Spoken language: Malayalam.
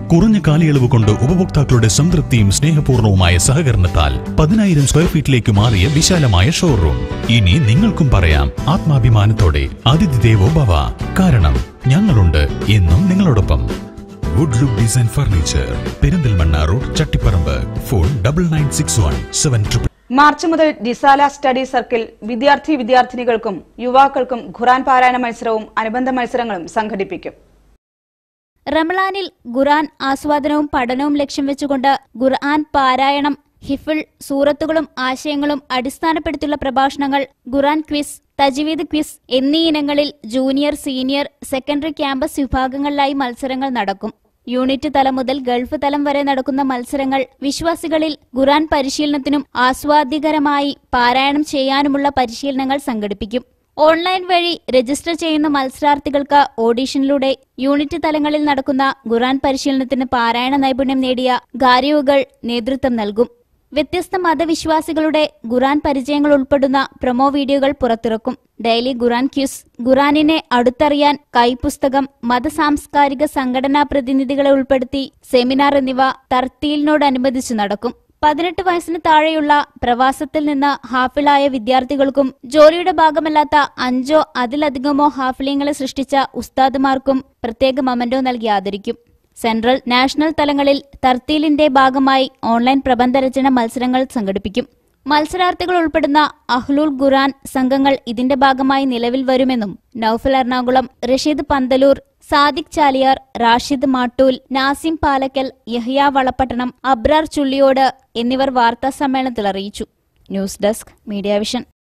കുറഞ്ഞ കാലയളവ് കൊണ്ട് ഉപഭോക്താക്കളുടെ സംതൃപ്തിയും സ്നേഹപൂർണവുമായ സഹകരണത്താൽ 10,000 സ്ക്വയർ ഫീറ്റിലേക്ക് മാറിയ വിശാലമായ ഷോറൂം. ഇനി നിങ്ങൾക്കും പറയാം ആത്മാഭിമാനത്തോടെ അതിഥി ദേവോ ഭവ. കാരണം ഞങ്ങളുണ്ട് എന്നും നിങ്ങളോടൊപ്പം. Wood look design furniture, Perinthalmanna road, Chattipparamba. Phone 9961 March മുതൽ ഡിസാല സ്റ്റഡി സർക്കിൾ വിദ്യാർത്ഥിനികൾക്കും യുവാക്കൾക്കും ഖുർആൻ പാരായണ മത്സരവും അനുബന്ധ മത്സരങ്ങളും സംഘടിപ്പിക്കും. റമളാനിൽ ഖുർആൻ ആസ്വാദനവും പഠനവും ലക്ഷ്യം വെച്ചുകൊണ്ട് ഖുർആൻ പാരായണം, ഹിഫ്ൾ, സൂറത്തുകളും ആശയങ്ങളും അടിസ്ഥാനപ്പെടുത്തിയുള്ള പ്രഭാഷണങ്ങൾ, ഖുർആൻ ക്വിസ്, തജ്വീദ് ക്വിസ് എന്നീ ഇനങ്ങളിൽ ജൂനിയർ, സീനിയർ, സെക്കൻഡറി ക്യാമ്പസ് വിഭാഗങ്ങളിലായി മത്സരങ്ങൾ നടക്കും. യൂണിറ്റ് തലം മുതൽ ഗൾഫ് തലം വരെ നടക്കുന്ന മത്സരങ്ങൾ വിശ്വാസികളിൽ ഖുർആൻ പരിശീലനത്തിനും ആസ്വാദ്യകരമായി പാരായണം ചെയ്യാനുമുള്ള പരിശീലനങ്ങൾ സംഘടിപ്പിക്കും. ഓൺലൈൻ വഴി രജിസ്റ്റർ ചെയ്യുന്ന മത്സരാർത്ഥികൾക്ക് ഓഡിഷനിലൂടെ യൂണിറ്റ് തലങ്ങളിൽ നടക്കുന്ന ഖുർആൻ പരിശീലനത്തിന് പാരായണ നൈപുണ്യം നേടിയ ഖാരിഉകൾ നേതൃത്വം നൽകും. വ്യത്യസ്ത മതവിശ്വാസികളുടെ ഖുർആൻ പരിചയങ്ങൾ ഉൾപ്പെടുന്ന പ്രൊമോ വീഡിയോകൾ പുറത്തിറക്കും. ഡെയിലി ഖുർആൻ ക്യൂസ്, ഖുർആനിനെ അടുത്തറിയാൻ കൈപ്പുസ്തകം, മതസാംസ്കാരിക സംഘടനാ പ്രതിനിധികളെ ഉൾപ്പെടുത്തി സെമിനാർ എന്നിവ തർത്തീലിനോടനുബന്ധിച്ച് നടക്കും. 18 വയസ്സിന് താഴെയുള്ള പ്രവാസത്തിൽ നിന്ന് ഹാഫിളായ വിദ്യാർത്ഥികൾക്കും ജോലിയുടെ ഭാഗമല്ലാത്ത 5 അതിലധികമോ ഹാഫിളീങ്ങളെ സൃഷ്ടിച്ച ഉസ്താദുമാർക്കും പ്രത്യേക മൊമെന്റോ നൽകി ആദരിക്കും. സെൻട്രൽ, നാഷണൽ തലങ്ങളിൽ തർത്തീലിന്റെ ഭാഗമായി ഓൺലൈൻ പ്രബന്ധരചന മത്സരങ്ങൾ സംഘടിപ്പിക്കും. മത്സരാർത്ഥികൾ ഉൾപ്പെടുന്ന അഹ്ലുൽ ഖുർആൻ സംഘങ്ങൾ ഇതിന്റെ ഭാഗമായി നിലവിൽ വരുമെന്നും നൌഫൽ എറണാകുളം, റഷീദ് പന്തലൂർ, സാദിഖ് ചാലിയാർ, റാഷിദ് മാട്ടൂൽ, നാസിം പാലക്കൽ, യഹ്യ വളപ്പട്ടണം, അബ്രാർ ചുള്ളിയോട് എന്നിവർ വാർത്താസമ്മേളനത്തിൽ അറിയിച്ചു. News desk, media vision.